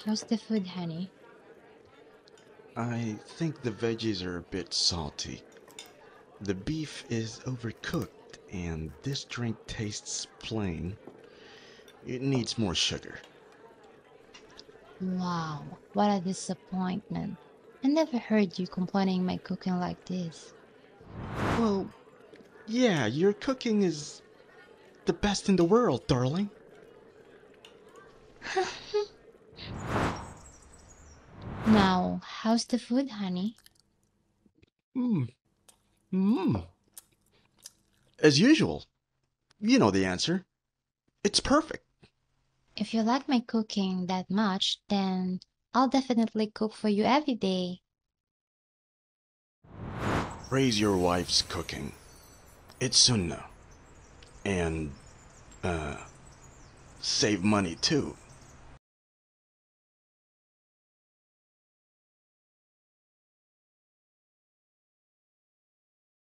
How's the food, honey? I think the veggies are a bit salty. The beef is overcooked, and this drink tastes plain. It needs more sugar. Wow, what a disappointment. I never heard you complaining my cooking like this. Well, yeah, your cooking is the best in the world, darling. Now, how's the food, honey? Mmm, mmm. As usual, you know the answer. It's perfect. If you like my cooking that much, then I'll definitely cook for you every day. Praise your wife's cooking. It's sunnah. And, uh, save money too.